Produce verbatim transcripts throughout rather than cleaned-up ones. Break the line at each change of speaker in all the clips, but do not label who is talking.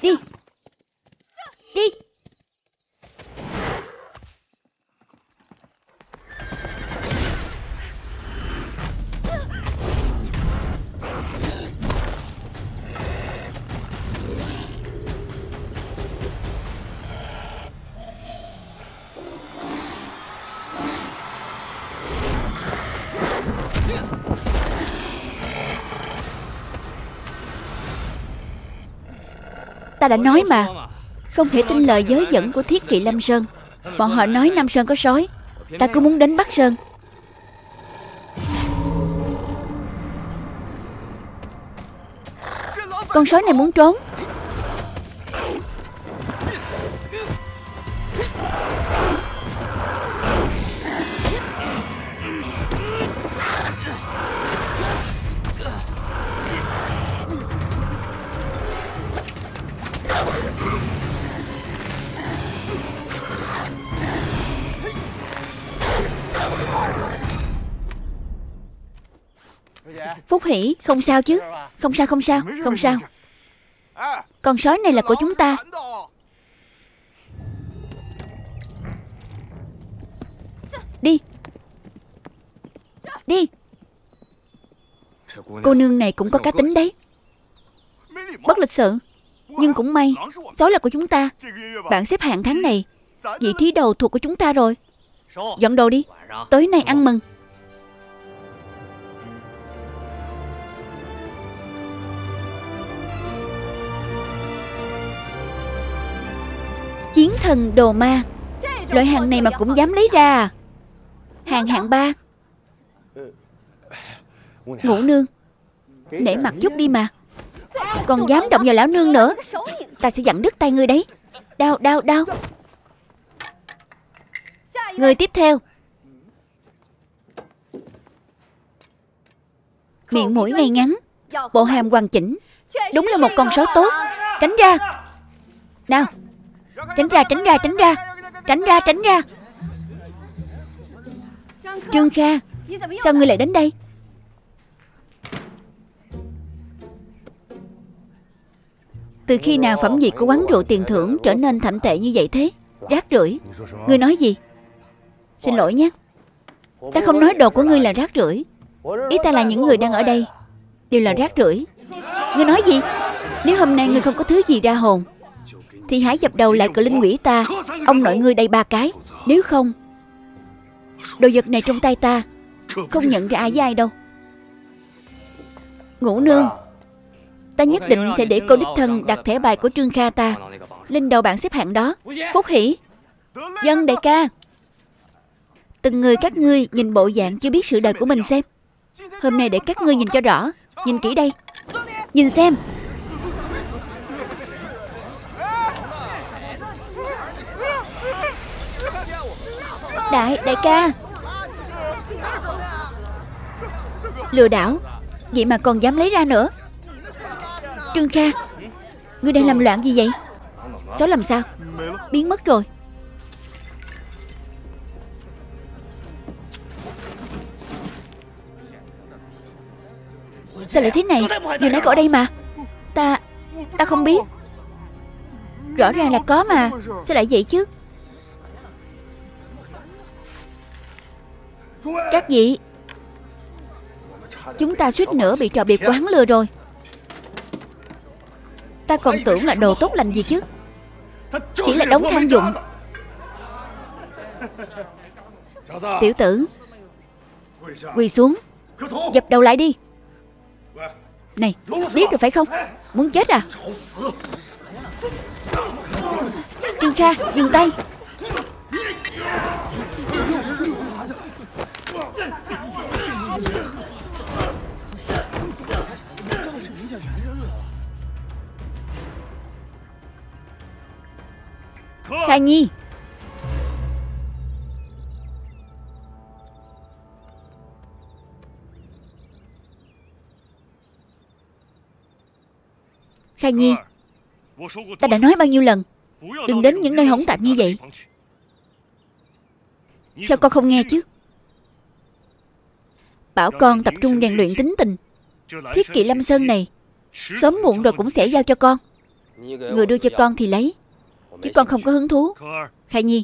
Đi. Đi. Ta đã nói mà, không thể tin lời dối dẫn của Thiết Kỵ Lâm Sơn. Bọn họ nói Nam Sơn có sói, ta cứ muốn đến Bắc Sơn. Con sói này muốn trốn. Phúc Hỷ, không sao chứ? Không sao, không sao, không sao. Con sói này là của chúng ta. Đi. Đi. Cô nương này cũng có cá tính đấy. Bất lịch sự, nhưng cũng may, sói là của chúng ta. Bảng xếp hạng tháng này, vị trí đầu thuộc của chúng ta rồi. Dọn đồ đi, tối nay ăn mừng. Chiến thần đồ ma. Loại hàng này mà cũng dám lấy ra à? Hàng hạng ba. Ngũ nương, nể mặt chút đi mà. Còn dám động vào lão nương nữa, ta sẽ dặn đứt tay ngươi đấy. Đau, đau, đau. Người tiếp theo. Miệng mũi ngay ngắn, bộ hàm hoàn chỉnh, đúng là một con sói tốt. Tránh ra. Nào, tránh ra, tránh ra, tránh ra. Tránh ra, tránh ra. Trương Kha, sao ngươi lại đến đây? Từ khi nào phẩm vị của quán rượu tiền thưởng trở nên thậm tệ như vậy thế? Rác rưởi. Ngươi nói gì? Xin lỗi nhé, ta không nói đồ của ngươi là rác rưởi. Ý ta là những người đang ở đây đều là rác rưởi. Ngươi nói gì? Nếu hôm nay ngươi không có thứ gì ra hồn thì hãy dập đầu lại cự linh quỷ ta, ông nội ngươi đây ba cái. Nếu không, đồ vật này trong tay ta không nhận ra ai với ai đâu. Ngũ nương, ta nhất định sẽ để cô đích thân đặt thẻ bài của Trương Kha ta lên đầu bảng xếp hạng đó. Phúc Hỷ. Dân đại ca. Từng người các ngươi nhìn bộ dạng chưa biết sự đời của mình xem. Hôm nay để các ngươi nhìn cho rõ. Nhìn kỹ đây. Nhìn xem. Đại, đại ca. Lừa đảo, vậy mà còn dám lấy ra nữa. Trương Kha, ngươi đang làm loạn gì vậy? Sói làm sao? Biến mất rồi. Sao lại thế này? Vừa nãy có ở đây mà. Ta... ta không biết. Rõ ràng là có mà. Sao lại vậy chứ? Các vị, chúng ta suýt nữa bị trò biệt quán lừa rồi. Ta còn tưởng là đồ tốt lành gì chứ. Chỉ là đống than dụng. Tiểu tử, quỳ xuống, dập đầu lại đi. Này, biết rồi phải không? Muốn chết à? Trương Kha, dừng tay. Kha Nhi. Kha Nhi, ta đã nói bao nhiêu lần đừng đến những nơi hỗn tạp như vậy. Sao con không nghe chứ? Bảo con tập trung rèn luyện tính tình. Thiết Kỵ Lâm Sơn này sớm muộn rồi cũng sẽ giao cho con. Người đưa cho con thì lấy, chứ con không có hứng thú. Khai Nhi,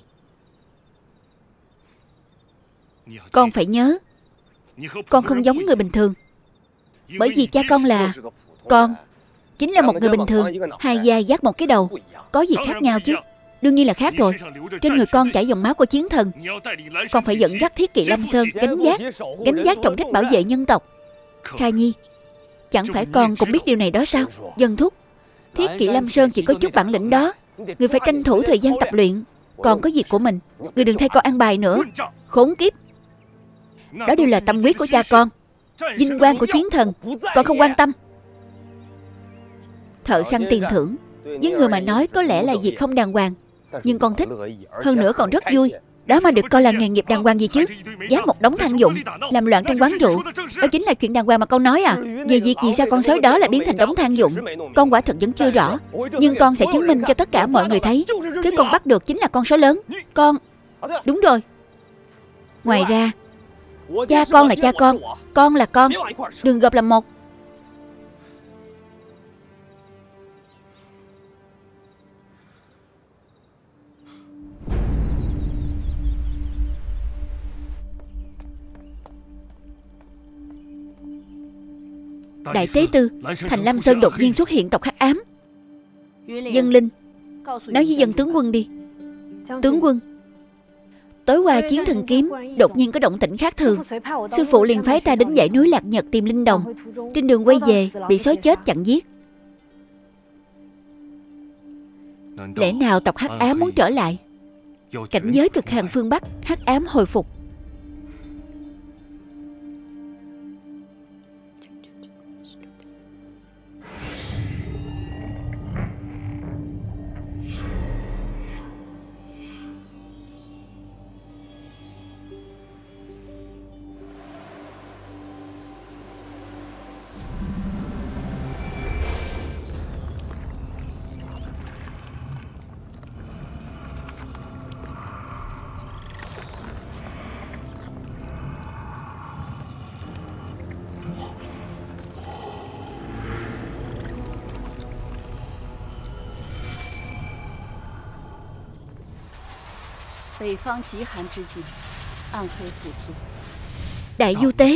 con phải nhớ, con không giống người bình thường. Bởi vì cha con là... Con chính là một người bình thường, hai vai vác một cái đầu. Có gì khác nhau chứ? Đương nhiên là khác rồi. Trên người con chảy dòng máu của chiến thần. Con phải dẫn dắt Thiết Kỵ Lâm Sơn gánh vác, gánh vác trọng trách bảo vệ nhân tộc. Khai Nhi, chẳng phải con cũng biết điều này đó sao? Dân thúc, Thiết Kỵ Lâm Sơn chỉ có chút bản lĩnh đó. Người phải tranh thủ thời gian tập luyện. Con có việc của mình, người đừng thay con ăn bài nữa. Khốn kiếp. Đó đều là tâm huyết của cha con, vinh quang của chiến thần. Con không quan tâm. Thợ săn tiền thưởng với người mà nói có lẽ là việc không đàng hoàng, nhưng con thích. Hơn nữa còn rất vui. Đó mà được coi là nghề nghiệp đàng hoàng gì chứ? Vác một đống than dụng, làm loạn trong quán rượu, đó chính là chuyện đàng hoàng mà con nói à? Về việc gì sao con sói đó lại biến thành đống than dụng, con quả thật vẫn chưa rõ. Nhưng con sẽ chứng minh cho tất cả mọi người thấy, thứ con bắt được chính là con sói lớn. Con... Đúng rồi. Ngoài ra, cha con là cha con, con là con, đừng gộp làm một. Đại tế tư, thành Lâm Sơn đột nhiên xuất hiện tộc Hắc Ám. Dân Linh, nói với dân tướng quân đi. Tướng quân, tối qua chiến thần kiếm đột nhiên có động tĩnh khác thường. Sư phụ liền phái ta đến dãy núi Lạc Nhật tìm linh đồng. Trên đường quay về bị sói chết chặn giết. Lẽ nào tộc Hắc Ám muốn trở lại? Cảnh giới cực hàn phương Bắc, Hắc Ám hồi phục. Đại du tế,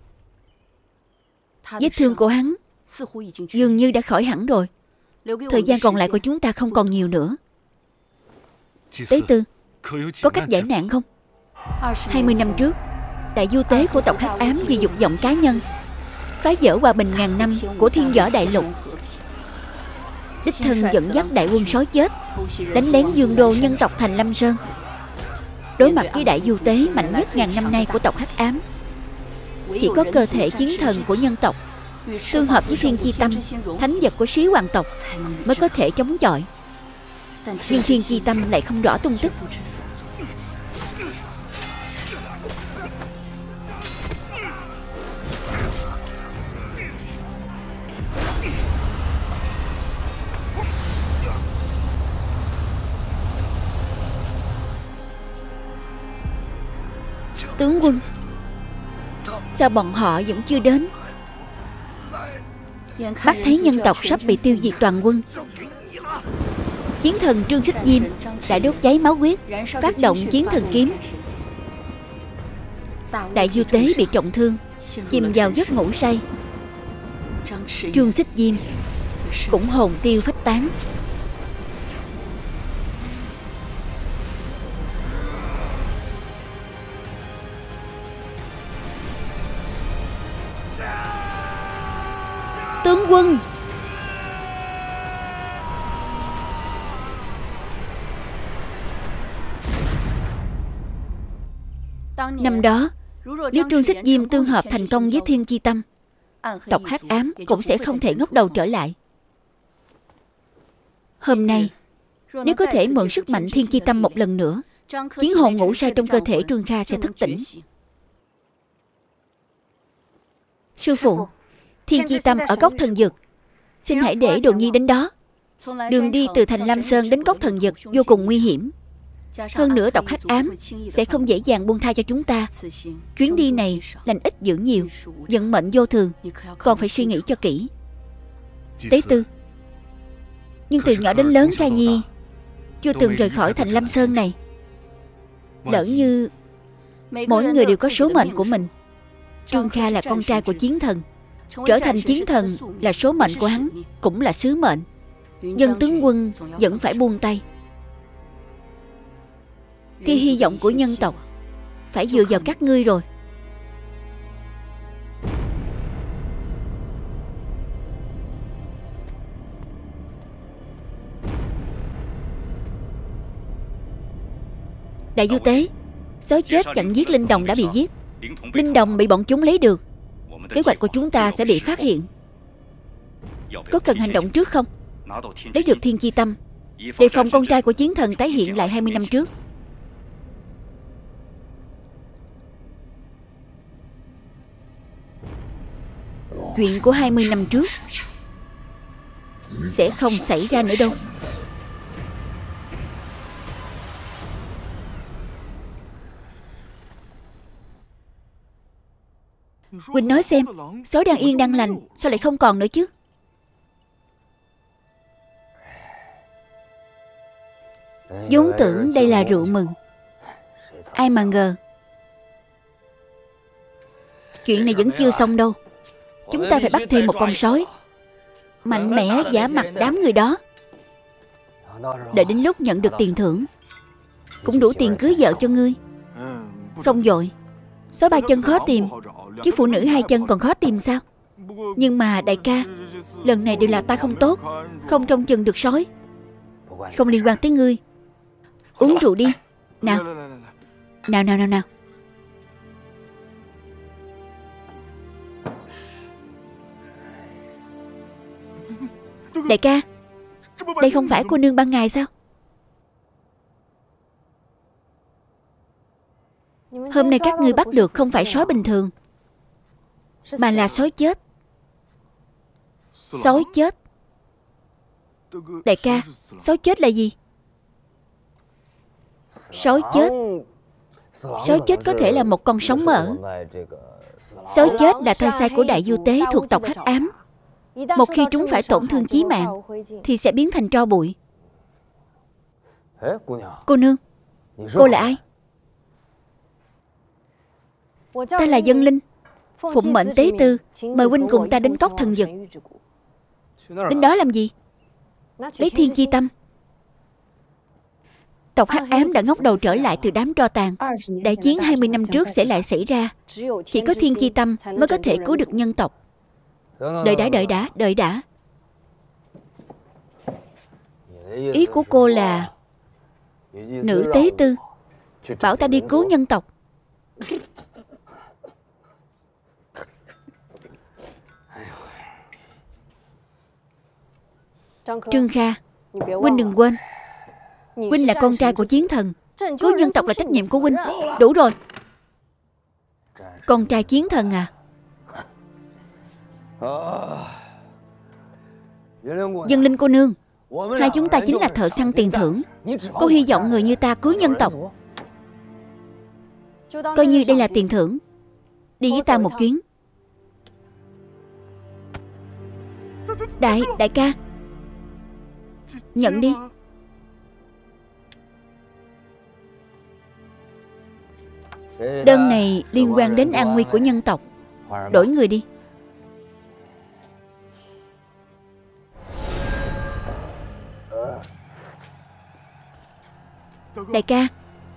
vết thương của hắn dường như đã khỏi hẳn rồi. Thời gian còn lại của chúng ta không còn nhiều nữa. Tế tư, có cách giải nạn không? Hai mươi năm trước, đại du tế của tộc Hắc Ám vì dục vọng cá nhân phá vỡ hòa bình ngàn năm của thiên võ đại lục, đích thân dẫn dắt đại quân sói chết đánh lén dương đô nhân tộc thành Lâm Sơn. Đối mặt với đại du tế mạnh nhất ngàn năm nay của tộc Hắc Ám, chỉ có cơ thể chiến thần của nhân tộc tương hợp với thiên chi tâm, thánh vật của Sĩ Hoàng tộc, mới có thể chống chọi. Nhưng thiên chi tâm lại không rõ tung tích. Tướng quân, sao bọn họ vẫn chưa đến? Mắt thấy nhân tộc sắp bị tiêu diệt toàn quân. Chiến thần Trương Xích Diêm đã đốt cháy máu huyết, phát động chiến thần kiếm. Đại du tế bị trọng thương, chìm vào giấc ngủ say. Trương Xích Diêm cũng hồn tiêu phách tán. Tướng quân, năm đó nếu Trương Xích Diêm tương hợp thành công với thiên chi tâm, tộc Hắc Ám cũng sẽ không thể ngóc đầu trở lại. Hôm nay nếu có thể mượn sức mạnh thiên chi tâm một lần nữa, chiến hồn ngủ say trong cơ thể Trương Kha sẽ thức tỉnh. Sư phụ, thiên chi tâm ở cốc thần dược, xin hãy để Đồ Nhi đến đó. Đường đi từ thành Lam Sơn đến cốc thần dược vô cùng nguy hiểm. Hơn nữa tộc Hắc Ám sẽ không dễ dàng buông tha cho chúng ta. Chuyến đi này lành ít dữ nhiều, vận mệnh vô thường, còn phải suy nghĩ cho kỹ. Tế tư, Nhưng từ nhỏ đến lớn Kha Nhi chưa từng rời khỏi thành Lâm Sơn này. Lỡ như mỗi người đều có số mệnh của mình. Trương Kha là con trai của chiến thần, trở thành chiến thần là số mệnh của hắn, cũng là sứ mệnh. Dân tướng quân vẫn phải buông tay. Thì hy vọng của nhân tộc phải dựa vào các ngươi rồi. Đại Du Tế, sói chết chặn giết Linh Đồng đã bị giết. Linh Đồng bị bọn chúng lấy được. Kế hoạch của chúng ta sẽ bị phát hiện. Có cần hành động trước không? Lấy được Thiên Chi Tâm, đề phòng con trai của chiến thần tái hiện lại hai mươi năm trước. Chuyện của hai mươi năm trước sẽ không xảy ra nữa đâu. Quỳnh nói xem, sói đang yên đang lành, sao lại không còn nữa chứ? vốn tưởng đây là rượu mừng, ai mà ngờ chuyện này vẫn chưa xong đâu. Chúng ta phải bắt thêm một con sói mạnh mẽ giả mặt đám người đó. Đợi đến lúc nhận được tiền thưởng, cũng đủ tiền cưới vợ cho ngươi. Không vội. Sói ba chân khó tìm, chứ phụ nữ hai chân còn khó tìm sao? Nhưng mà đại ca, lần này đều là ta không tốt, không trông chừng được sói. Không liên quan tới ngươi. Uống rượu đi. Nào Nào nào nào nào Đại ca, đây không phải cô nương ban ngày sao? Hôm nay các ngươi bắt được không phải sói bình thường, mà là sói chết. Sói chết. Đại ca, sói chết là gì? Sói chết Sói chết có thể là một con sống mỡ. Sói chết là thai sai của Đại Du Tế thuộc tộc Hắc Ám. Một khi chúng phải tổn thương chí mạng thì sẽ biến thành tro bụi. Cô nương, cô là ai? Ta là Dân Linh, phụng mệnh tế tư, mời huynh cùng ta đến cốc thần dực. Đến đó làm gì? Lấy Thiên Chi Tâm. Tộc Hắc Ám đã ngóc đầu trở lại từ đám tro tàn. Đại chiến hai mươi năm trước sẽ lại xảy ra. Chỉ có Thiên Chi Tâm mới có thể cứu được nhân tộc. Đợi đã, đợi đã, đợi đã. Ý của cô là nữ tế tư bảo ta đi cứu nhân tộc. Trương Kha, huynh đừng quên, huynh là con trai của chiến thần. Cứu nhân tộc là trách nhiệm của huynh. Đủ rồi. Con trai chiến thần à? Dân Linh cô nương, hai chúng ta chính là thợ săn tiền thưởng. Cô hy vọng người như ta cứu nhân tộc, coi như đây là tiền thưởng. Đi với ta một chuyến. Đại, đại ca, nhận đi. Đơn này liên quan đến an nguy của nhân tộc. Đổi người đi. Đại ca,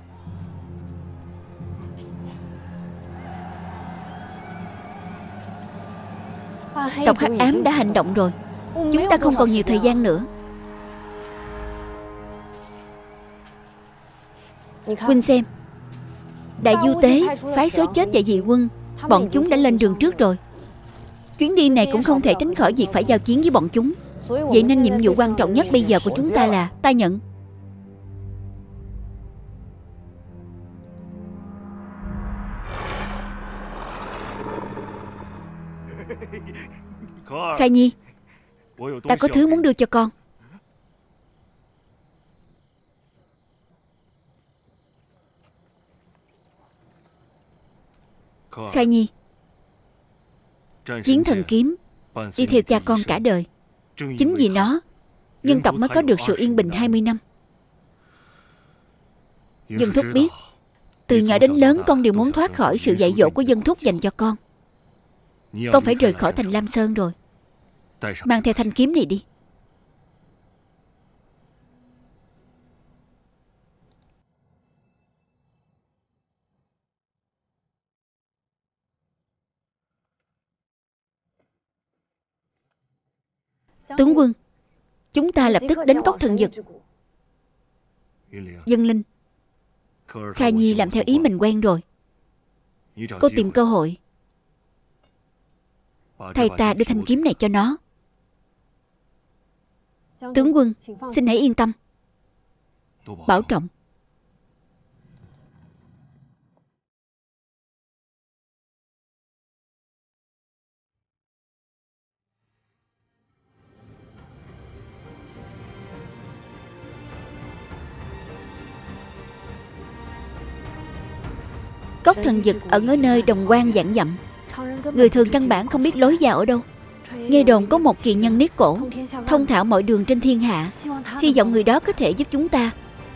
tộc Hắc Ám đã hành động rồi. Chúng ta không còn nhiều thời gian nữa. Huynh xem, Đại Du Tế phái sói chết và dị quân, bọn chúng đã lên đường trước rồi. Chuyến đi này cũng không thể tránh khỏi việc phải giao chiến với bọn chúng. Vậy nên nhiệm vụ quan trọng nhất bây giờ của chúng ta là ta nhận. Kha Nhi, ta có thứ muốn đưa cho con. Kha Nhi, chiến thần kiếm đi theo cha con cả đời. Chính vì nó Dân tộc mới có được sự yên bình hai mươi năm. Dân Thúc biết, từ nhỏ đến lớn con đều muốn thoát khỏi sự dạy dỗ của Dân Thúc dành cho con. Con phải rời khỏi thành Lam Sơn rồi. Mang theo thanh kiếm này đi. Tướng quân, chúng ta lập tức đến cốc thần dực. Dân Linh, Kha Nhi làm theo ý mình quen rồi. Cô tìm cơ hội thay ta đưa thanh kiếm này cho nó. Tướng quân, xin hãy yên tâm, bảo trọng. Cốc thần dực ở ở nơi đồng quan vạn dặm. Người thường căn bản không biết lối vào ở đâu. Nghe đồn có một kỳ nhân niết cổ, thông thạo mọi đường trên thiên hạ. Hy vọng người đó có thể giúp chúng ta.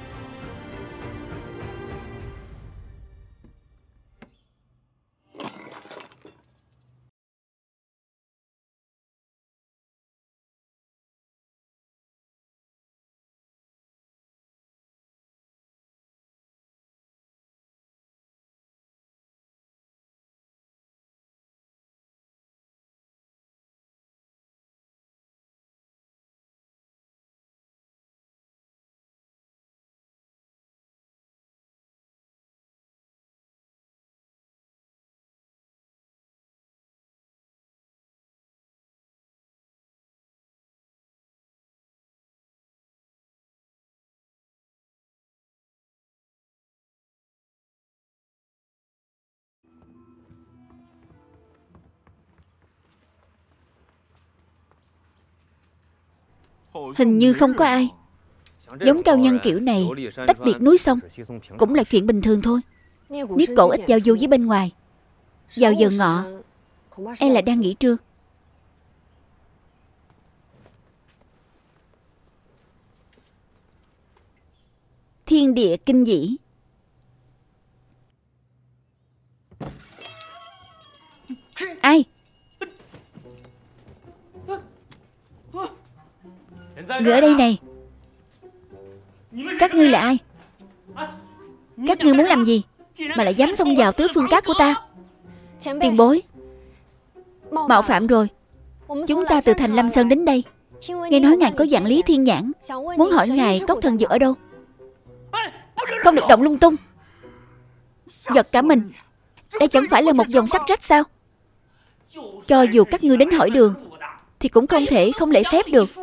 Hình như không có ai. Giống cao nhân kiểu này tách biệt núi sông cũng là chuyện bình thường thôi. Niết cổ ít giao du với bên ngoài. Vào giờ ngọ e là đang nghỉ trưa. Thiên địa kinh dĩ. Ai? Người ở đây này. Các ngươi là ai? Các ngươi muốn làm gì mà lại dám xông vào tứ phương cát của ta? Tiền bối, mạo phạm rồi. Chúng ta từ thành Lâm Sơn đến đây. Nghe nói ngài có dạng lý thiên nhãn, muốn hỏi ngài cốc thần dược ở đâu. Không được động lung tung. Giật cả mình. Đây chẳng phải là một dòng sắt rách sao? Cho dù các ngươi đến hỏi đường thì cũng không thể không lễ phép được.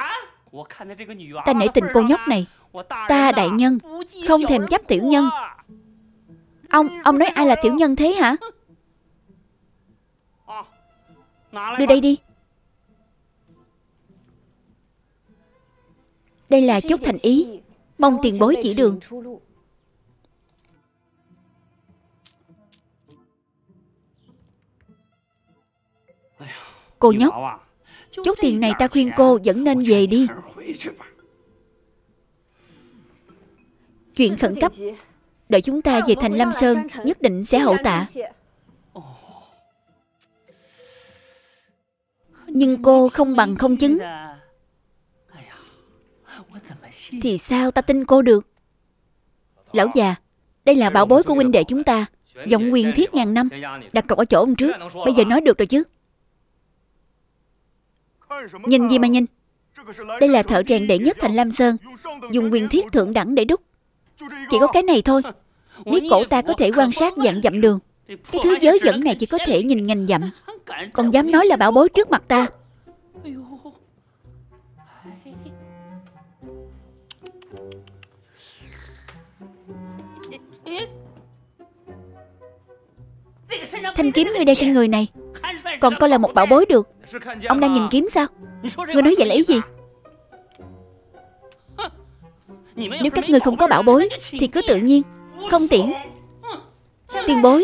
Ta nể tình cô nhóc này. Ta đại nhân không thèm chấp tiểu nhân. Ông, ông nói ai là tiểu nhân thế hả? Đưa đây đi. Đây là chút thành ý, mong tiền bối chỉ đường. Cô nhóc, chút tiền này ta khuyên cô vẫn nên về đi. Chuyện khẩn cấp, đợi chúng ta về thành Lam Sơn nhất định sẽ hậu tạ. Nhưng cô không bằng không chứng thì sao ta tin cô được? Lão già, đây là bảo bối của huynh đệ chúng ta, vọng quyền thiết ngàn năm. Đặt cọc ở chỗ ông trước. Bây giờ nói được rồi chứ? Nhìn gì mà nhìn? Đây là thợ rèn đệ nhất thành Lam Sơn, dùng quyền thiết thượng đẳng để đúc. Chỉ có cái này thôi. Niết cổ ta có thể quan sát vạn dặm đường. Cái thứ dớ dẫn này chỉ có thể nhìn ngàn dặm, còn dám nói là bảo bối trước mặt ta. Thanh kiếm ngươi đây trên người này còn coi là một bảo bối được. Ông đang nhìn kiếm sao? Ngươi nói vậy là ý gì? Nếu các ngươi không có bảo bối thì cứ tự nhiên, không tiễn. Tiền bối,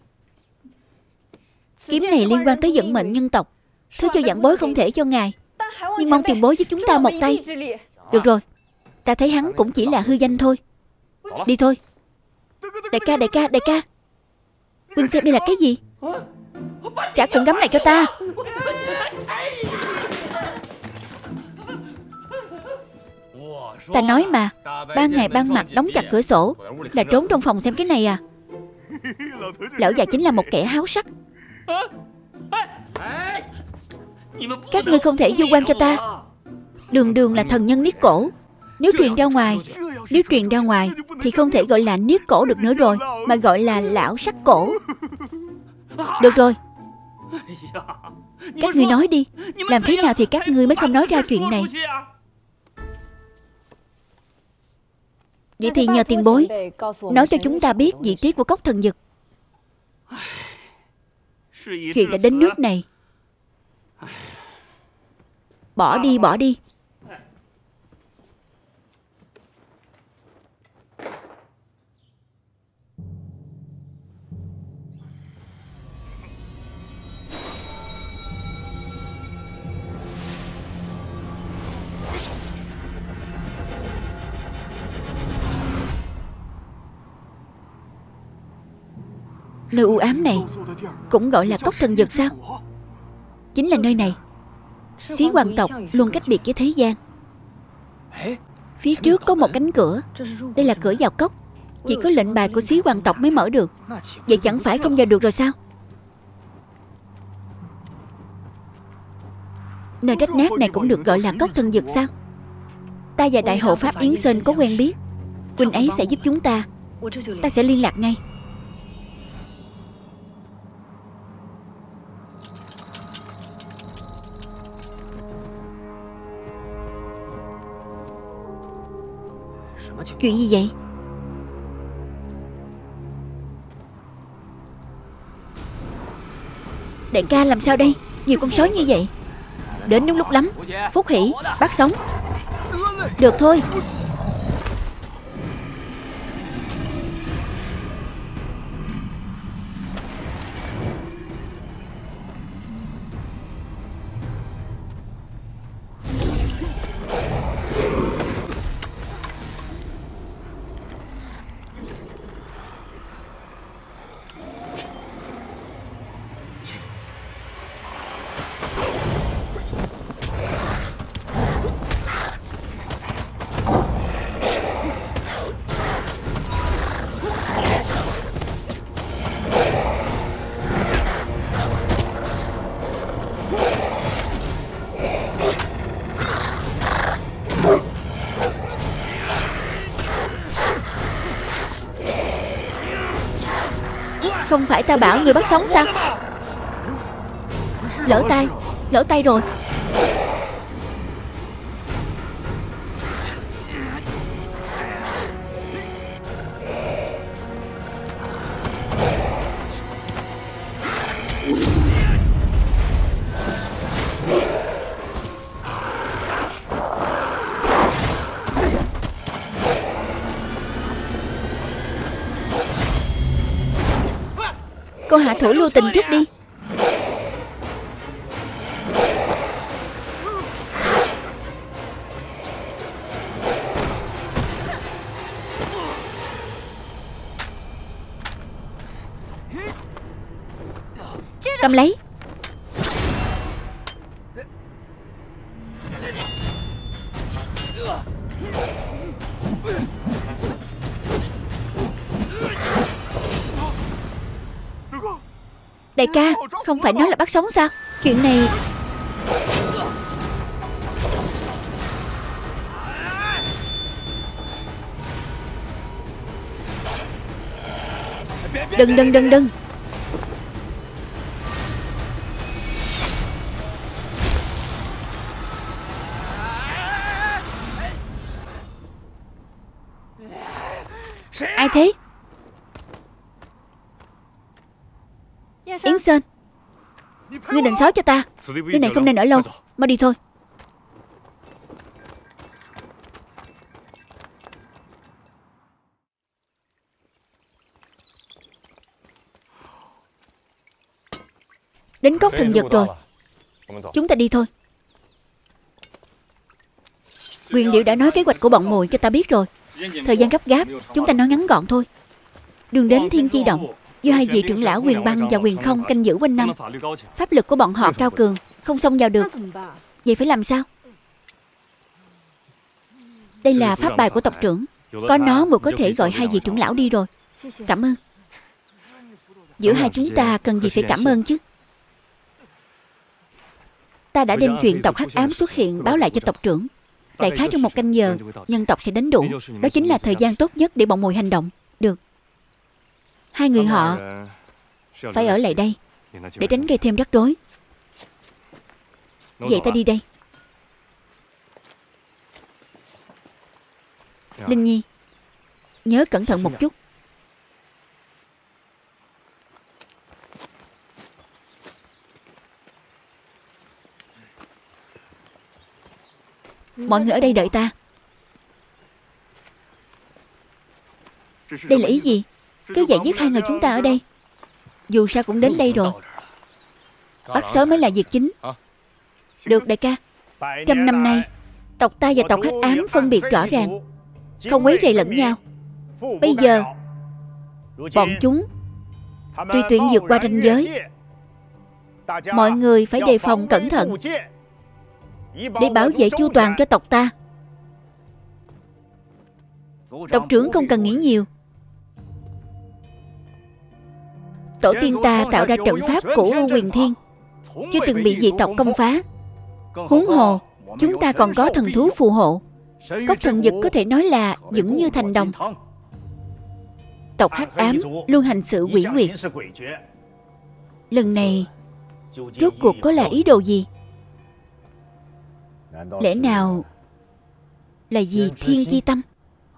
kiếm này liên quan tới vận mệnh nhân tộc, thứ cho vãn bối không thể cho ngài. Nhưng mong tiền bối giúp chúng ta một tay. Được rồi, ta thấy hắn cũng chỉ là hư danh thôi. Đi thôi. Đại ca, đại ca, đại ca, Huynh xem đây là cái gì? Trả cuộn gấm này cho ta. Ta nói mà, ban ngày ban mặt đóng chặt cửa sổ là trốn trong phòng xem cái này à? Lão già chính là một kẻ háo sắc. Các ngươi không thể vu oan cho ta. Đường Đường là thần nhân niết cổ. Nếu truyền ra ngoài Nếu truyền ra ngoài thì không thể gọi là niết cổ được nữa rồi, mà gọi là lão sắc cổ. Được rồi, các ngươi nói đi, làm thế nào thì các ngươi mới không nói ra chuyện này? Vậy thì nhờ tiền bối nói cho chúng ta biết vị trí của cốc thần dực. Chuyện đã đến nước này. Bỏ đi, bỏ đi. Nơi u ám này cũng gọi là cốc thần dực sao? Chính là nơi này. Xí hoàng tộc luôn cách biệt với thế gian. Phía trước có một cánh cửa. Đây là cửa vào cốc. Chỉ có lệnh bài của xí hoàng tộc mới mở được. Vậy chẳng phải không vào được rồi sao? Nơi rách nát này cũng được gọi là cốc thần dực sao? Ta và đại hộ pháp Yến Sơn có quen biết. Huynh ấy sẽ giúp chúng ta. Ta sẽ liên lạc ngay. Chuyện gì vậy? Đại ca làm sao đây? Nhiều con sói như vậy. Đến đúng lúc lắm. Phúc Hỷ, bắt sống. Được thôi. Không phải ta bảo người bắt sống sao? Lỡ tay, lỡ tay rồi. Cô hạ thủ lưu tình chút đi. Cầm lấy. Đại ca, không phải nói là bắt sống sao? Chuyện này... Đừng, đừng, đừng, đừng. Ai thế? Yến Sơn, ngươi định xóa cho ta. Nơi này không nên ở lâu. Mau đi thôi. Đến cốc thần dực rồi. Chúng ta đi thôi. Quyền Điệu đã nói kế hoạch của bọn mồi cho ta biết rồi. Thời gian gấp gáp, chúng ta nói ngắn gọn thôi. Đường đến Thiên Chi Động do hai vị trưởng lão Quyền Băng và Quyền Không canh giữ quanh năm. Pháp lực của bọn họ cao cường, không xông vào được. Vậy phải làm sao? Đây là pháp bài của tộc trưởng. Có nó mới có thể gọi hai vị trưởng lão đi rồi. Cảm ơn. Giữa hai chúng ta cần gì phải cảm ơn chứ? Ta đã đem chuyện tộc Hắc Ám xuất hiện báo lại cho tộc trưởng. Đại khái trong một canh giờ, nhân tộc sẽ đến đủ. Đó chính là thời gian tốt nhất để bọn mồi hành động. Được. Hai người họ phải ở lại đây để tránh gây thêm rắc rối. Vậy ta đi đây. Linh Nhi, nhớ cẩn thận một chút. Mọi người ở đây đợi ta. Đây là ý gì? Cứ vậy giết hai người chúng ta ở đây. Dù sao cũng đến đây rồi. Bắt sớm mới là việc chính. Được đại ca. Trăm năm nay tộc ta và tộc Hắc Ám phân biệt rõ ràng, không quấy rầy lẫn nhau. Bây giờ bọn chúng tùy tiện vượt qua ranh giới. Mọi người phải đề phòng cẩn thận để bảo vệ chu toàn cho tộc ta. Tộc trưởng không cần nghĩ nhiều. Tổ tiên ta tạo ra trận pháp của U Huyền Thiên, chưa từng bị dị tộc công phá. Huống hồ chúng ta còn có thần thú phù hộ. Cốc thần dực có thể nói là vững như thành đồng. Tộc Hắc Ám luôn hành sự quỷ quyệt. Lần này rốt cuộc có là ý đồ gì? Lẽ nào là vì Thiên Chi Tâm?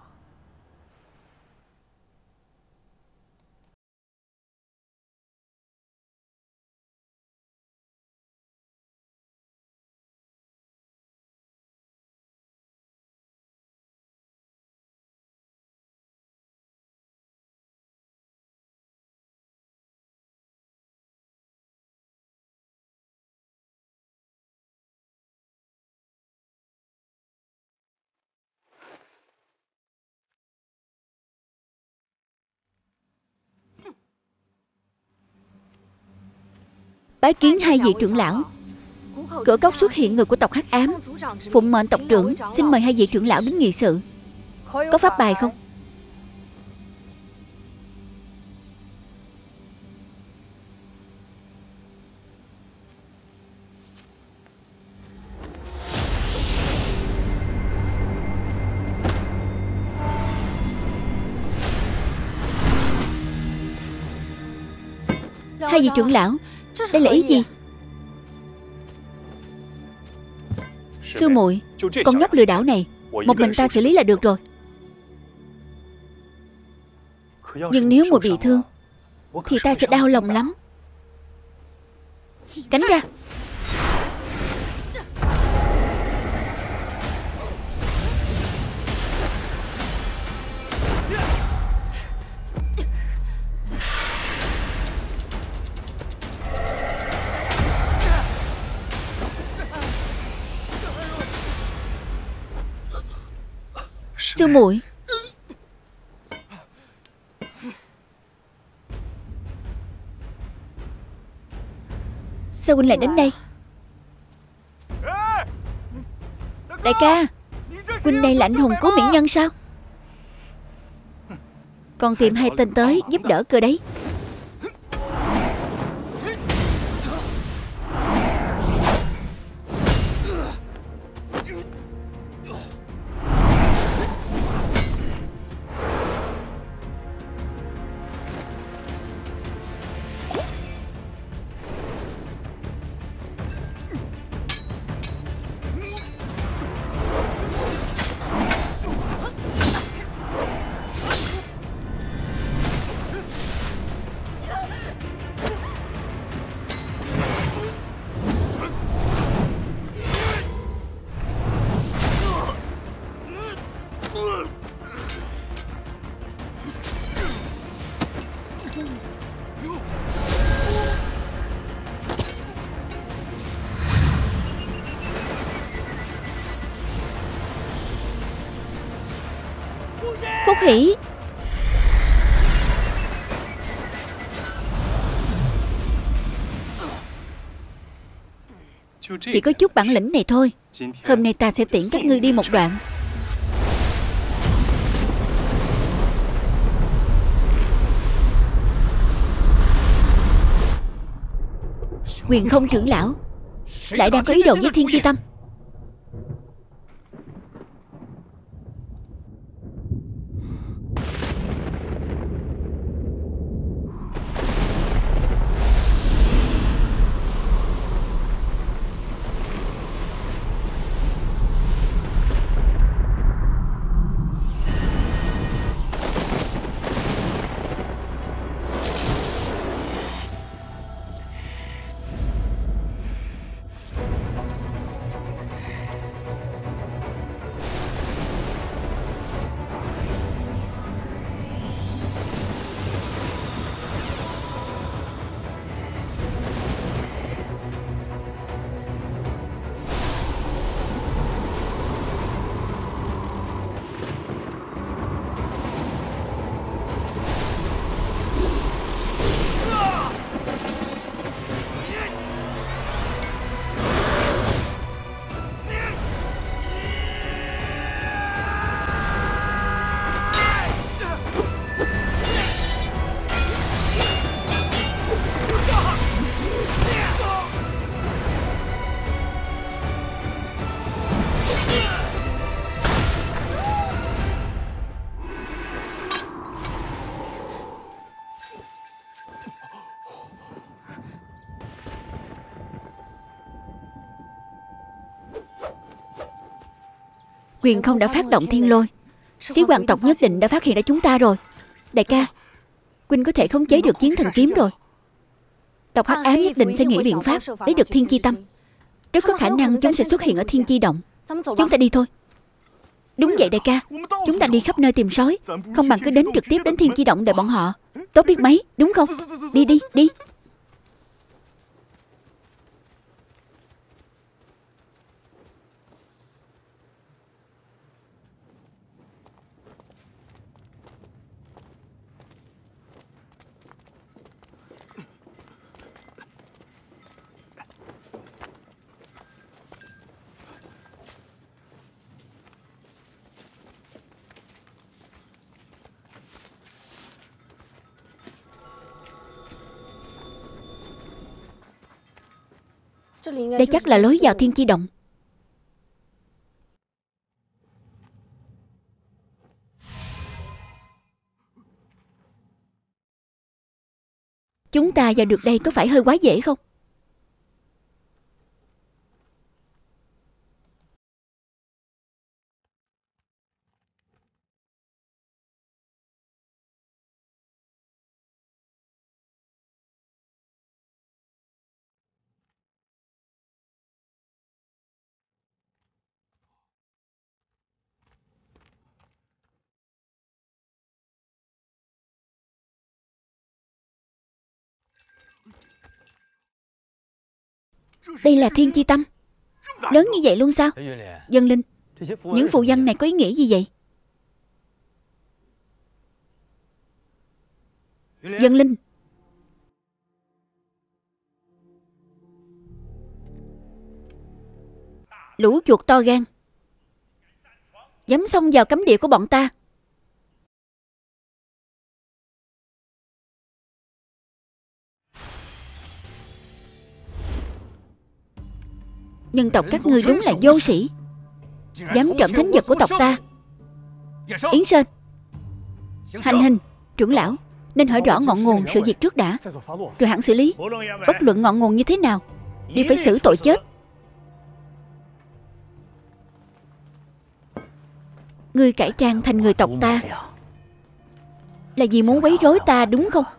Bái kiến hai vị trưởng lão. Cửa cốc xuất hiện người của tộc Hắc Ám. Phụng mệnh tộc trưởng xin mời hai vị trưởng lão đến nghị sự. Có pháp bài không? Hai vị trưởng lão, đây là ý gì? Sư muội, con nhóc lừa đảo này một mình ta xử lý là được rồi. Nhưng nếu muội bị thương thì ta sẽ đau lòng lắm. Tránh ra. Sư muội, sao huynh lại đến đây? Đại ca, huynh đây là anh hùng cứu mỹ nhân sao? Còn tìm hai tên tới giúp đỡ cơ đấy. Phúc Hỷ. Chỉ có chút bản lĩnh này thôi. Hôm nay ta sẽ tiễn các ngươi đi một đoạn. Quyền Không trưởng lão lại đang có ý đồ với Thiên Chi Tâm. Quyền Không đã phát động thiên lôi. Xí hoàng tộc nhất định đã phát hiện ra chúng ta rồi. Đại ca, Huynh có thể khống chế được chiến thần kiếm rồi. Tộc Hắc Ám nhất định sẽ nghĩ biện pháp lấy được Thiên Chi Tâm. Rất có khả năng chúng sẽ xuất hiện ở Thiên Chi Động. Chúng ta đi thôi. Đúng vậy đại ca, chúng ta đi khắp nơi tìm sói, không bằng cứ đến trực tiếp đến Thiên Chi Động đợi bọn họ. Tốt biết mấy, đúng không? Đi đi, đi. Đây chắc là lối vào Thiên Chi Động. Chúng ta vào được đây có phải hơi quá dễ không? Đây là Thiên Chi Tâm. Lớn như vậy luôn sao? Dân Linh, những phù văn này có ý nghĩa gì vậy? Dân Linh, lũ chuột to gan, dám xông vào cấm địa của bọn ta. Nhân tộc các ngươi đúng là vô sĩ, dám trộm thánh vật của tộc ta. Yến Sơn, Hành Hình, trưởng lão nên hỏi rõ ngọn nguồn sự việc trước đã, rồi hẳn xử lý. Bất luận ngọn nguồn như thế nào, đều phải xử tội chết. Ngươi cải trang thành người tộc ta là vì muốn quấy rối ta đúng không?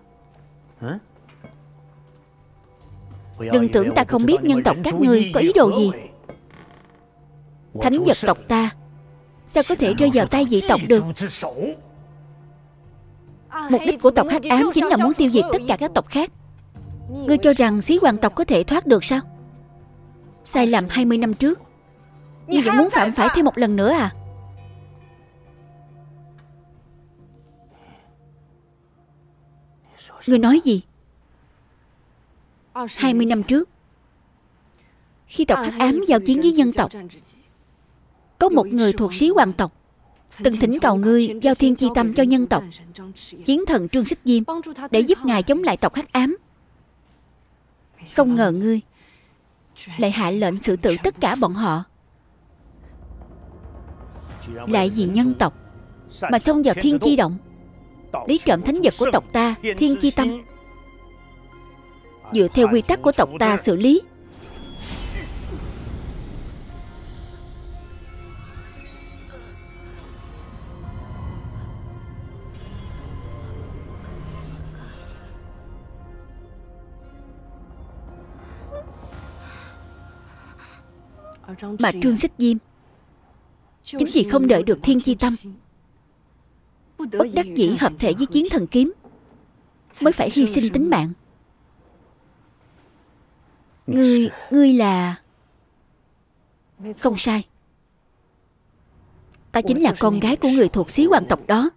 Đừng tưởng ta không biết nhân tộc các ngươi có ý đồ gì. Thánh vật tộc ta sao có thể rơi vào tay dị tộc được? Mục đích của tộc Hắc Ám chính là muốn tiêu diệt tất cả các tộc khác. Ngươi cho rằng Xí Hoàng tộc có thể thoát được sao? Sai lầm hai mươi năm trước, ngươi vẫn muốn phạm phải thêm một lần nữa à? Ngươi nói gì? Hai mươi năm trước, khi tộc Hắc Ám giao chiến với nhân tộc, có một người thuộc Xí Hoàng tộc từng thỉnh cầu ngươi giao thiên chi tâm cho nhân tộc chiến thần Trương Xích Diêm, để giúp ngài chống lại tộc Hắc Ám. Không ngờ ngươi lại hạ lệnh xử tử tất cả bọn họ, lại vì nhân tộc mà xông vào thiên chi động, lấy trộm thánh vật của tộc ta, thiên chi tâm, dựa theo quy tắc của tộc ta xử lý. Mà Trương Xích Diêm chính vì không đợi được thiên chi tâm, bất đắc dĩ hợp thể với chiến thần kiếm, mới phải hy sinh tính mạng. Ngươi, ngươi là... Không sai, ta chính là con gái của người thuộc Xí Hoàng tộc đó.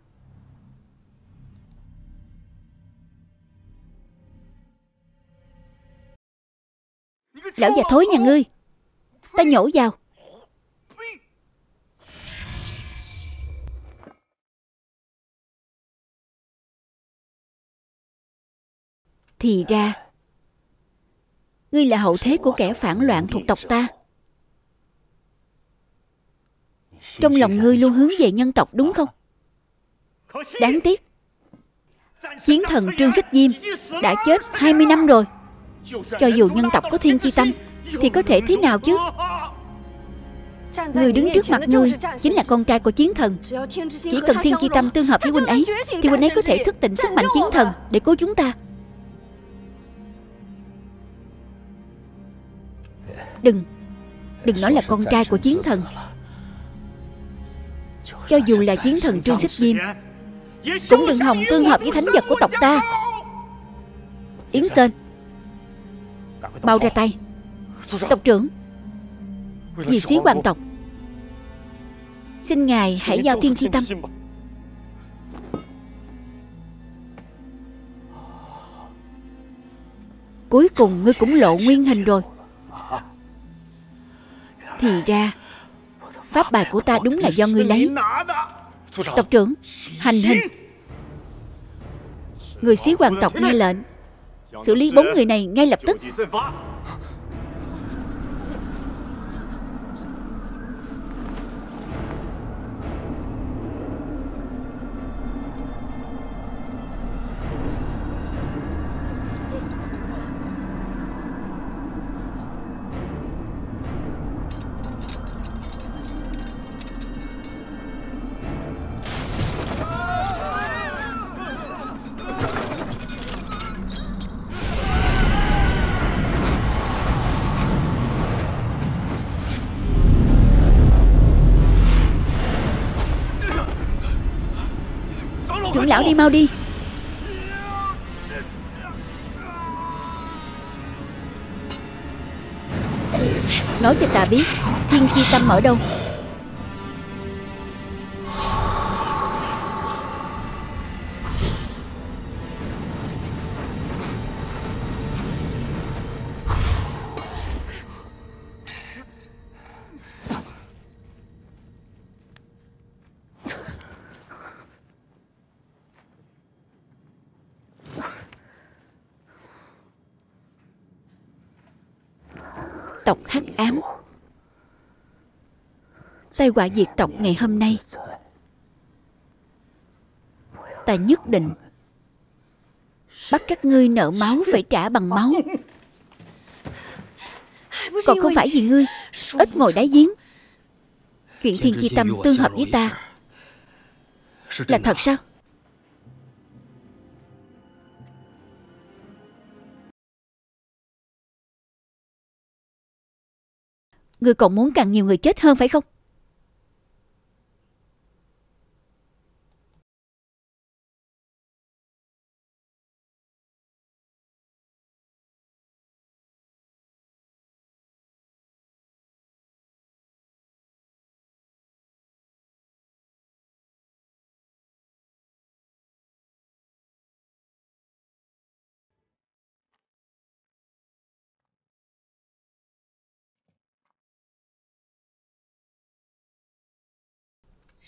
Lão già thối nhà ngươi, ta nhổ vào. Thì ra ngươi là hậu thế của kẻ phản loạn thuộc tộc ta. Trong lòng ngươi luôn hướng về nhân tộc đúng không? Đáng tiếc, chiến thần Trương Xích Diêm đã chết hai mươi năm rồi. Cho dù nhân tộc có thiên chi tâm thì có thể thế nào chứ? Người đứng trước mặt ngươi chính là con trai của chiến thần. Chỉ cần thiên chi tâm tương hợp với huynh ấy thì huynh ấy có thể thức tỉnh sức mạnh chiến thần để cứu chúng ta. Đừng Đừng nói là con trai của chiến thần. Cho dù là chiến thần Trương Xích Diêm cũng đừng hòng tương hợp với thánh vật của tộc ta. Yến Sơn, mau ra tay. Tộc trưởng, vì Xí Hoàng tộc, xin ngài hãy giao thiên chi tâm. Cuối cùng ngươi cũng lộ nguyên hình rồi. Thì ra pháp bài của ta đúng là do ngươi lấy. Tộc trưởng, hành hình. Người Xí Hoàng tộc nghe lệnh, xử lý bốn người này ngay lập tức. Trưởng lão đi mau đi. Nói cho ta biết thiên chi tâm ở đâu. Tộc Hắc Ám, tai họa diệt tộc ngày hôm nay, ta nhất định bắt các ngươi nợ máu phải trả bằng máu. Còn không phải vì ngươi ít ngồi đáy giếng. Chuyện thiên chi tâm tương hợp với ta là thật sao? Ngươi còn muốn càng nhiều người chết hơn phải không?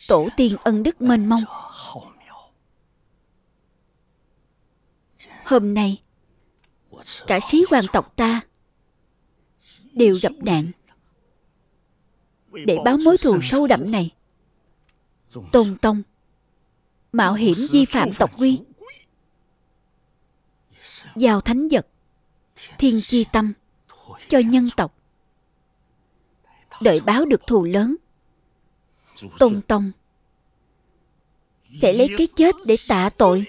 tổ tiên ân đức mênh mông. Hôm nay cả sĩ hoàng tộc ta đều gặp nạn. Để báo mối thù sâu đậm này, Tôn tông mạo hiểm vi phạm tộc quy, giao thánh vật Thiên Chi Tâm cho nhân tộc. Đợi báo được thù lớn, Tôn tông sẽ lấy cái chết để tạ tội.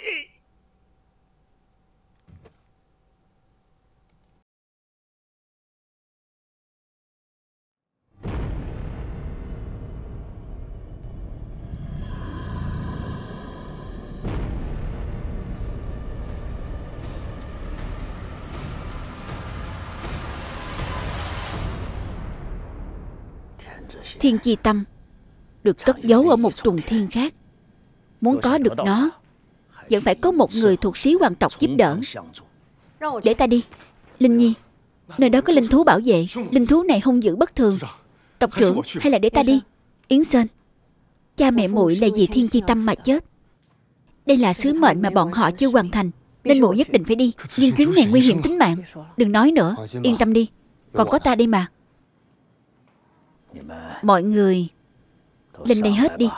Thiên Chi Tâm được cất giấu ở một trùng thiên khác. Muốn có được nó, vẫn phải có một người thuộc sĩ hoàng tộc giúp đỡ. Để ta đi. Linh Nhi, nơi đó có linh thú bảo vệ. Linh thú này hung dữ bất thường. Tộc trưởng, hay là để ta đi. Yến Sơn, cha mẹ muội là vì Thiên Chi Tâm mà chết. Đây là sứ mệnh mà bọn họ chưa hoàn thành, nên muội nhất định phải đi. Nhưng chuyến này nguy hiểm tính mạng. Đừng nói nữa, yên tâm đi, còn có ta đây mà. Mọi người lên đây hết đi.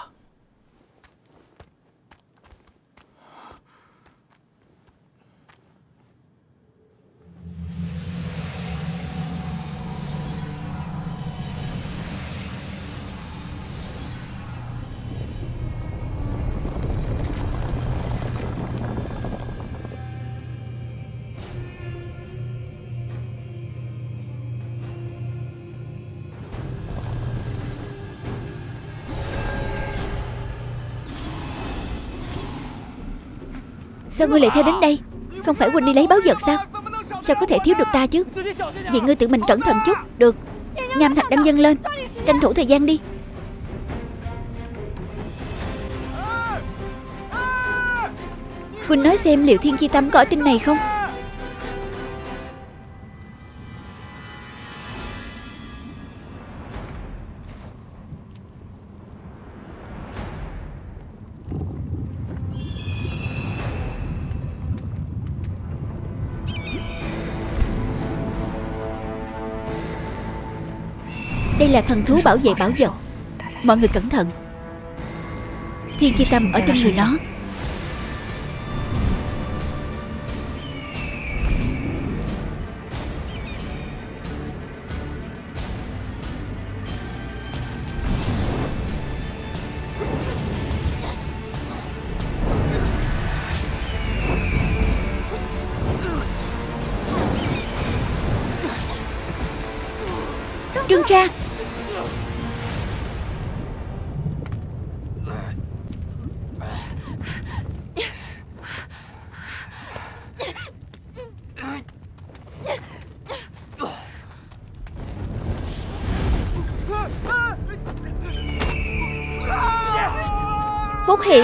Sao ngươi lại theo đến đây? Không phải huynh đi lấy báu vật sao? Sao có thể thiếu được ta chứ? Vậy ngươi tự mình cẩn thận chút. Được. Nham thạch đang dâng lên, tranh thủ thời gian đi. Huynh nói xem liệu Thiên Chi Tâm có ở tin này không? Đây là thần thú bảo vệ bảo vật. Mọi người cẩn thận. Thiên Chi Tâm ở trên người nó. Trương Kha, Phúc Hỷ,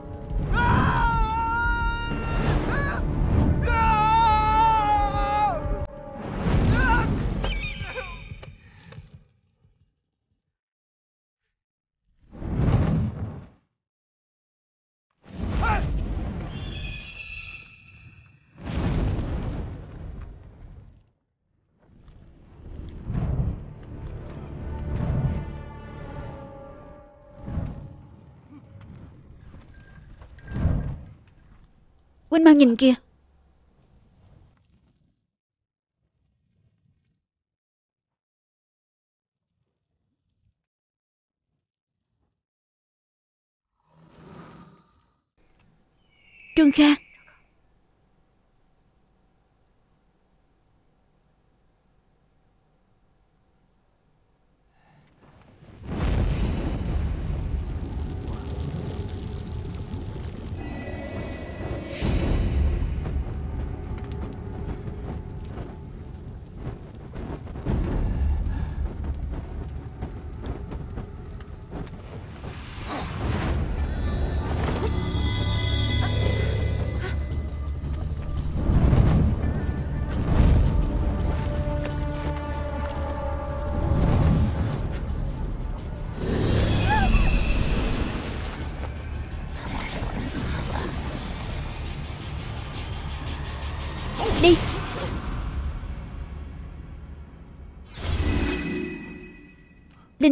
huynh mau nhìn kìa. Trương Kha,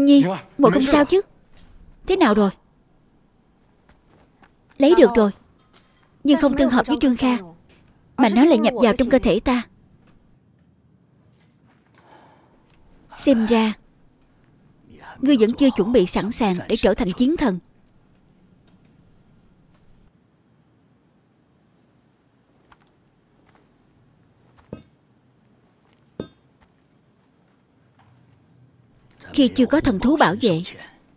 Linh Nhi, muội không sao chứ? Thế nào rồi? Lấy được rồi, nhưng không tương hợp với Trương Kha, mà nó lại nhập vào trong cơ thể ta. Xem ra ngươi vẫn chưa chuẩn bị sẵn sàng để trở thành chiến thần. Khi chưa có thần thú bảo vệ,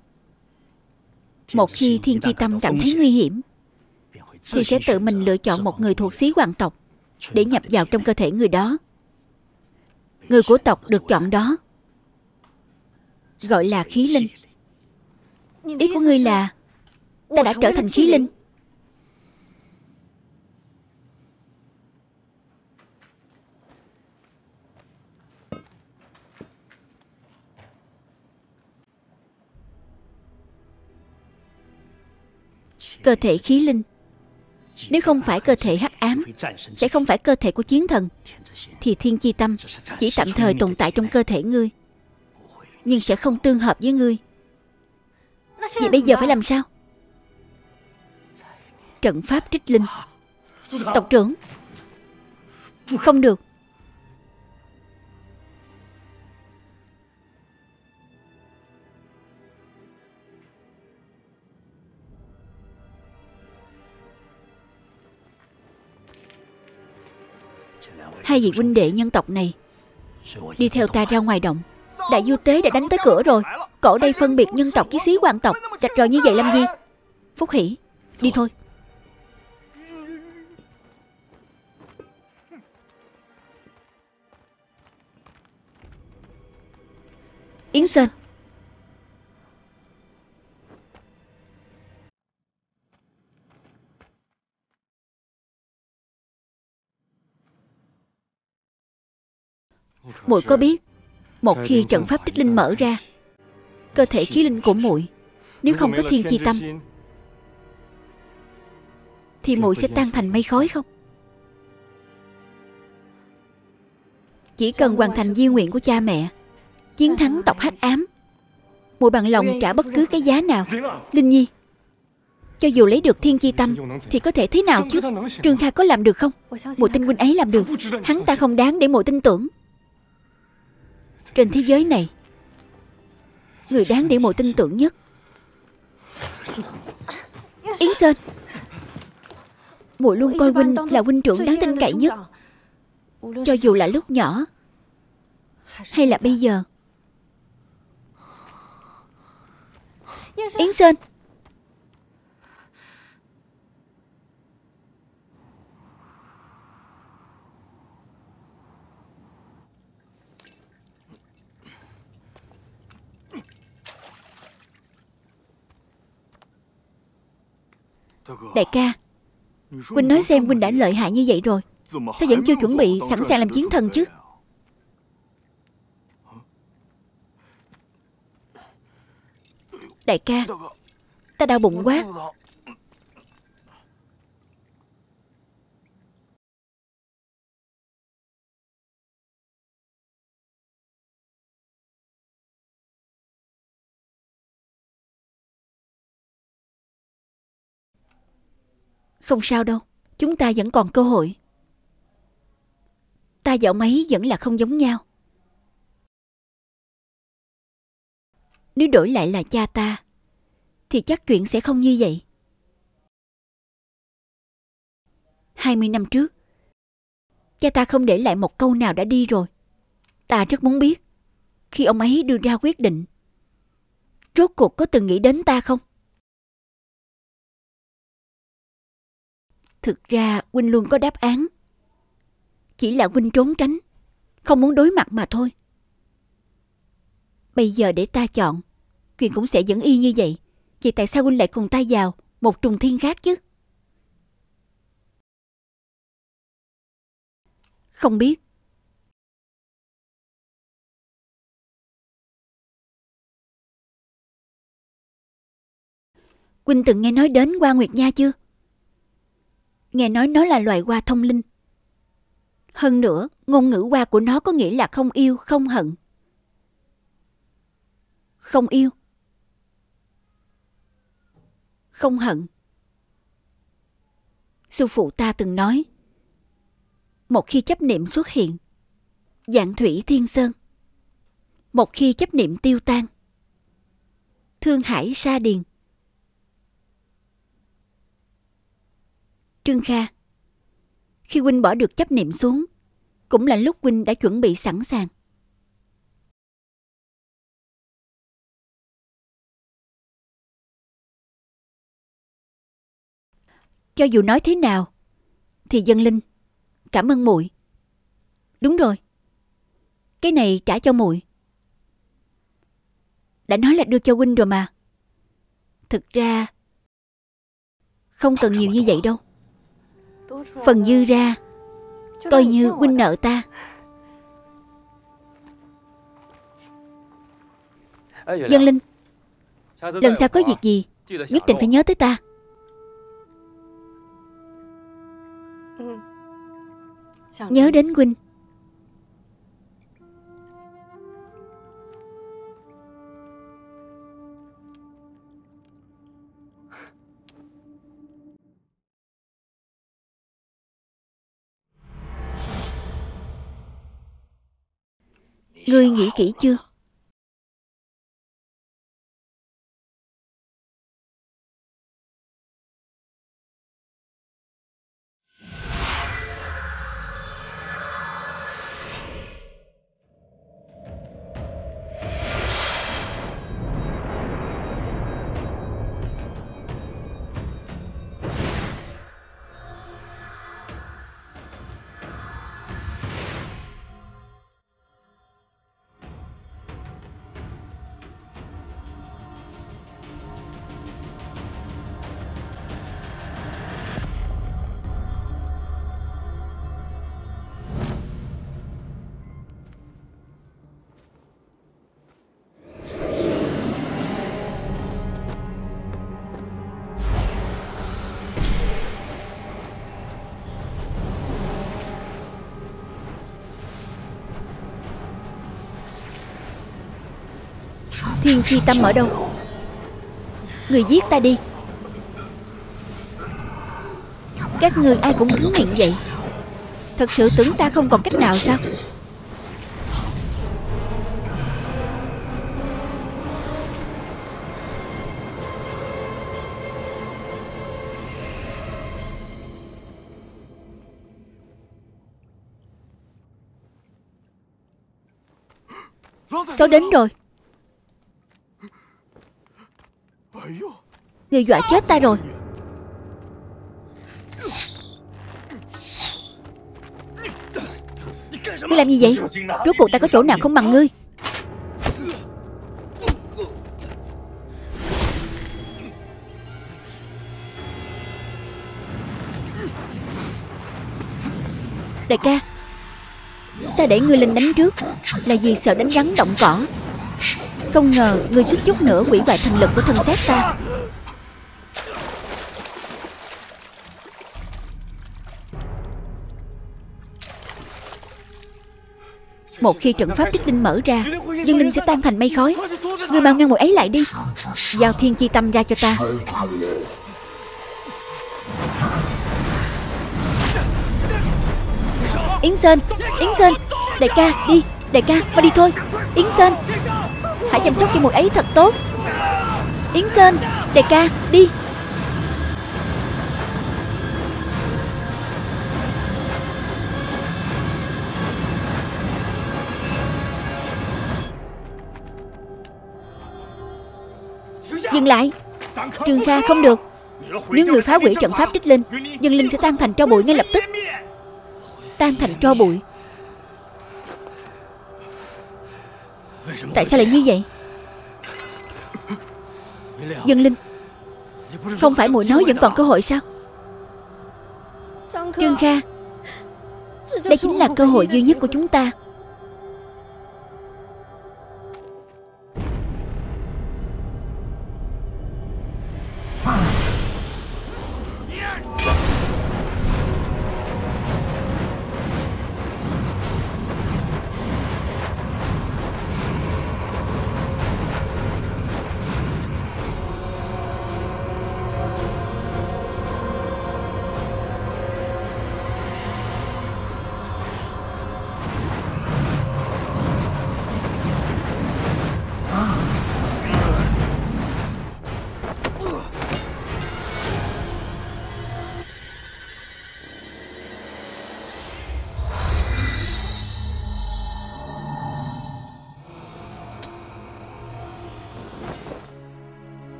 một khi Thiên Chi Tâm cảm thấy nguy hiểm thì sẽ tự mình lựa chọn một người thuộc xí hoàng tộc để nhập vào trong cơ thể người đó. Người của tộc được chọn đó gọi là khí linh. Ý của ngươi là ta đã trở thành khí linh? Cơ thể khí linh, nếu không phải cơ thể hắc ám, sẽ không phải cơ thể của chiến thần, thì Thiên Chi Tâm chỉ tạm thời tồn tại trong cơ thể ngươi, nhưng sẽ không tương hợp với ngươi. Vậy bây giờ phải làm sao? Trận pháp trích linh. Tộc trưởng, không được. Hai vị huynh đệ nhân tộc này đi theo ta ra ngoài động. Đại du tế đã đánh tới cửa rồi. Cổ đây phân biệt nhân tộc với xí hoàng tộc, rạch ròi như vậy làm gì? Phúc Hỷ, đi thôi. Yến Sơn, muội có biết một khi trận pháp trích linh mở ra, cơ thể khí linh của muội nếu không có Thiên Chi Tâm thì muội sẽ tan thành mây khói không? Chỉ cần hoàn thành di nguyện của cha mẹ, chiến thắng tộc hắc ám, muội bằng lòng trả bất cứ cái giá nào. Linh Nhi, cho dù lấy được Thiên Chi Tâm thì có thể thế nào chứ? Trương Kha có làm được không? Muội tin huynh ấy làm được. Hắn ta không đáng để muội tin tưởng. Trên thế giới này, người đáng để muội tin tưởng nhất, Yến Sơn, muội luôn coi huynh là huynh trưởng đáng tin cậy nhất, cho dù là lúc nhỏ hay là bây giờ. Yến Sơn, đại ca, huynh nói xem huynh đã lợi hại như vậy rồi, sao vẫn chưa chuẩn bị sẵn sàng làm chiến thần chứ? Đại ca, ta đau bụng quá. Không sao đâu, chúng ta vẫn còn cơ hội. Ta và ông ấy vẫn là không giống nhau. Nếu đổi lại là cha ta thì chắc chuyện sẽ không như vậy. Hai mươi năm trước, cha ta không để lại một câu nào đã đi rồi. Ta rất muốn biết, khi ông ấy đưa ra quyết định, rốt cuộc có từng nghĩ đến ta không? Thực ra huynh luôn có đáp án, chỉ là huynh trốn tránh, không muốn đối mặt mà thôi. Bây giờ để ta chọn, chuyện cũng sẽ vẫn y như vậy. Vậy tại sao huynh lại cùng ta vào một trùng thiên khác chứ? Không biết. Huynh từng nghe nói đến Hoa Nguyệt Nha chưa? Nghe nói nó là loài hoa thông linh. Hơn nữa, ngôn ngữ hoa của nó có nghĩa là không yêu, không hận. không yêu, không hận. Sư phụ ta từng nói, một khi chấp niệm xuất hiện, vạn thủy thiên sơn. Một khi chấp niệm tiêu tan, thương hải sa điền. Trương Kha, khi huynh bỏ được chấp niệm xuống, cũng là lúc huynh đã chuẩn bị sẵn sàng. Cho dù nói thế nào thì Dân Linh cảm ơn muội. Đúng rồi, cái này trả cho muội. Đã nói là đưa cho huynh rồi mà. Thực ra không cần nhiều như vậy đâu. Phần dư ra coi như huynh nợ ta. Dân Linh, lần sau có việc gì nhất định phải nhớ tới ta. Nhớ đến huynh. Ngươi nghĩ kỹ chưa? Thiên Chi Tâm ở đâu? Người giết ta đi. Các người ai cũng cứng miệng vậy. Thật sự tưởng ta không còn cách nào sao? Số đến rồi. Người dọa chết ta rồi. Ngươi làm gì vậy? Rốt cuộc ta có chỗ nào không bằng ngươi? Đại ca, ta để ngươi lên đánh trước là vì sợ đánh rắn động cỏ. Không ngờ ngươi suýt chút nữa hủy hoại thần lực của thân xác ta. Một khi trận pháp Tích Linh mở ra, Dương Linh sẽ tan thành mây khói. Ngươi mau ngăn muội ấy lại đi. Giao Thiên Chi Tâm ra cho ta. Yến Sơn, Yến Sơn, đại ca đi, đại ca mau đi thôi. Yến Sơn, hãy chăm sóc cho muội ấy thật tốt. Yến Sơn, đại ca đi. Dừng lại. Trương Kha, không được. Nếu người phá hủy trận pháp Tích Linh, Dương Linh sẽ tan thành tro bụi ngay lập tức. Tan thành tro bụi. Tại sao lại như vậy? Dương Linh, không phải muội nói vẫn còn cơ hội sao? Trương Kha, đây chính là cơ hội duy nhất của chúng ta.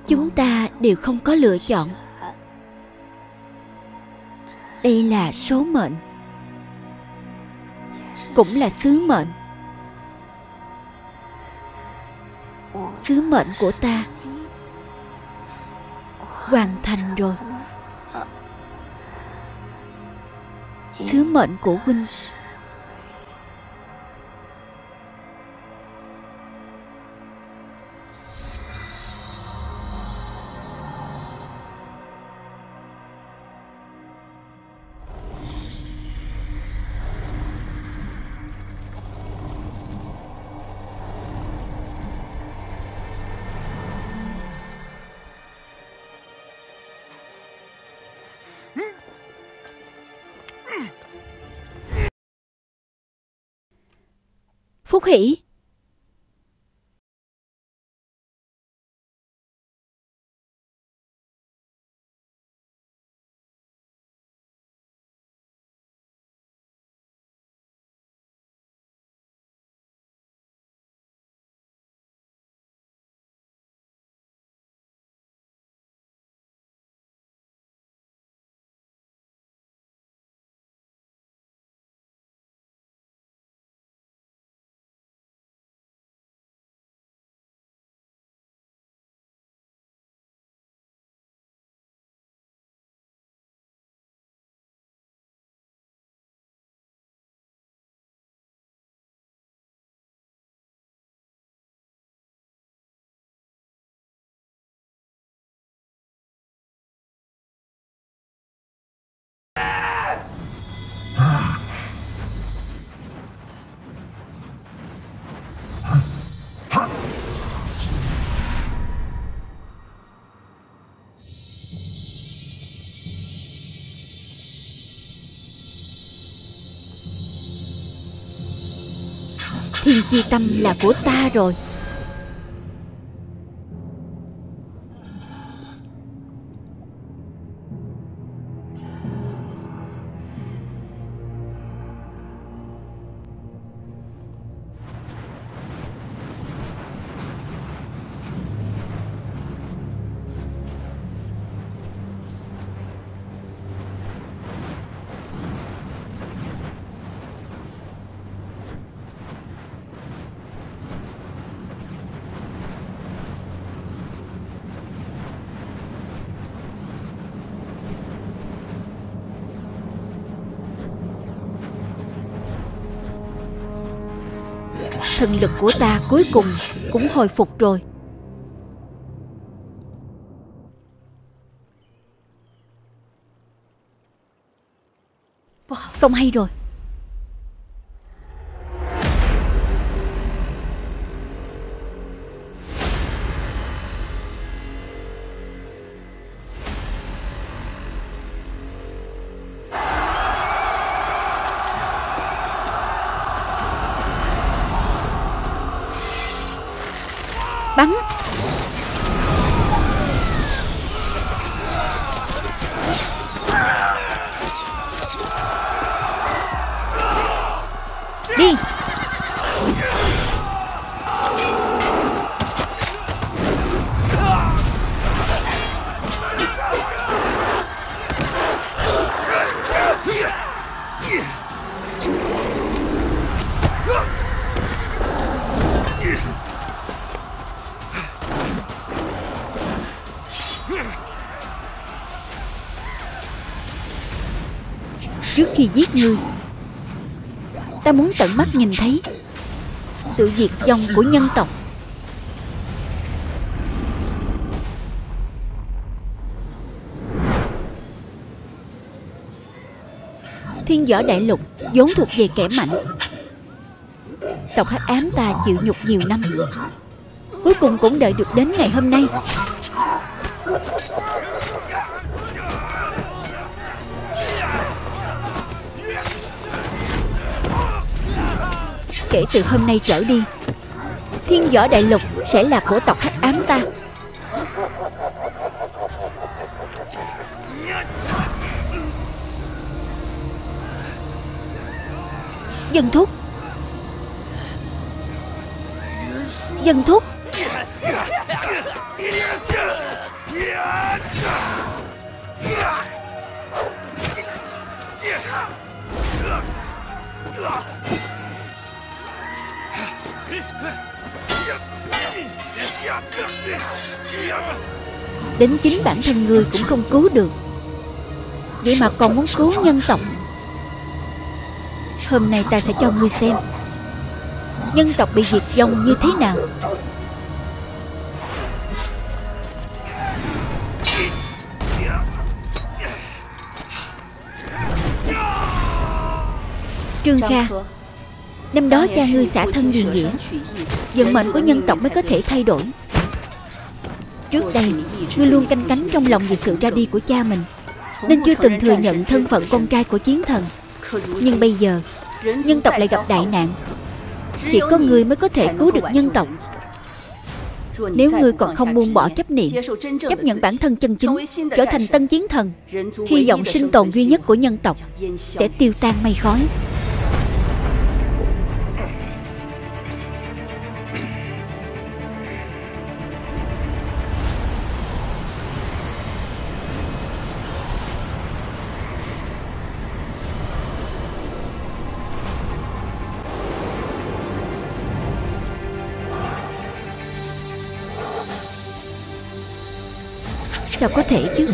Chúng ta đều không có lựa chọn. Đây là số mệnh, cũng là sứ mệnh. Sứ mệnh của ta hoàn thành rồi. Sứ mệnh của huynh Phúc Hỷ. Thiên chi tâm là của ta rồi. Thần lực của ta cuối cùng cũng hồi phục rồi. Không hay rồi. Bắn. Đi. Trước khi giết ngươi, ta muốn tận mắt nhìn thấy sự diệt vong của nhân tộc. Thiên Võ Đại Lục vốn thuộc về kẻ mạnh. Tộc Hắc Ám ta chịu nhục nhiều năm, cuối cùng cũng đợi được đến ngày hôm nay. Kể từ hôm nay trở đi, Thiên Võ Đại Lục sẽ là của tộc Hắc Ám ta. Dân Thúc, Dân Thúc. Đến chính bản thân ngươi cũng không cứu được, vậy mà còn muốn cứu nhân tộc. Hôm nay ta sẽ cho ngươi xem nhân tộc bị diệt vong như thế nào. Trương Kha, năm đó cha ngươi xả thân vì nghĩa, vận mệnh của nhân tộc mới có thể thay đổi. Trước đây ngươi luôn canh cánh trong lòng về sự ra đi của cha mình, nên chưa từng thừa nhận thân phận con trai của chiến thần. Nhưng bây giờ nhân tộc lại gặp đại nạn, chỉ có ngươi mới có thể cứu được nhân tộc. Nếu ngươi còn không buông bỏ chấp niệm, chấp nhận bản thân chân chính, trở thành tân chiến thần, hy vọng sinh tồn duy nhất của nhân tộc sẽ tiêu tan mây khói. Sao có thể chứ?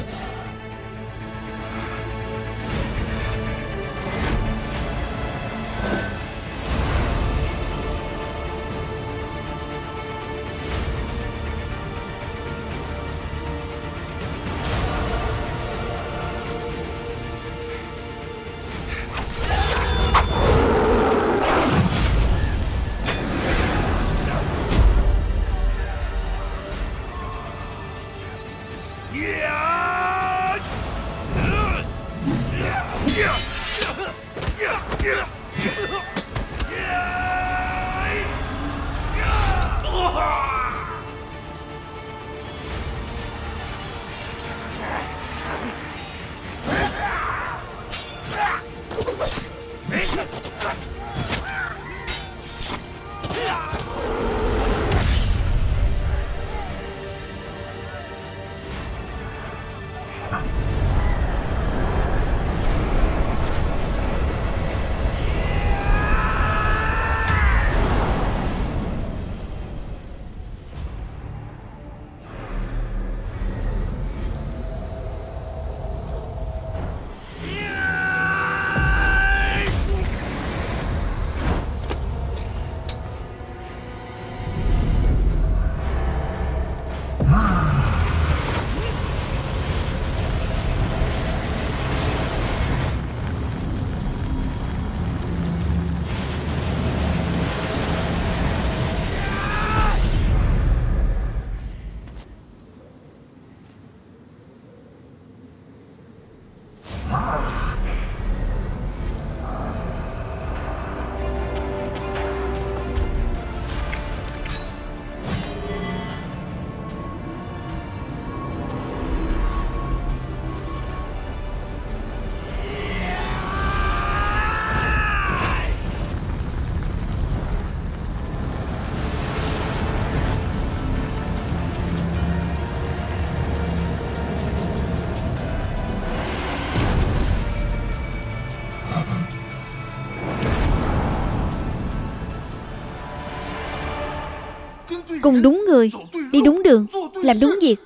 Cùng đúng người, đi đúng đường, làm đúng việc.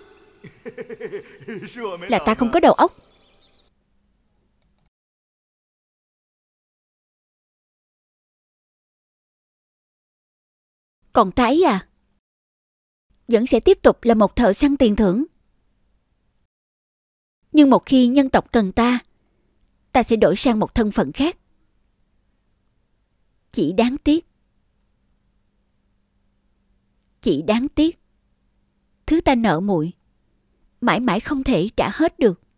Là ta không có đầu óc. Còn ta ấy à, vẫn sẽ tiếp tục là một thợ săn tiền thưởng. Nhưng một khi nhân tộc cần ta, ta sẽ đổi sang một thân phận khác. Chỉ đáng tiếc, chỉ đáng tiếc, thứ ta nợ muội mãi mãi không thể trả hết được.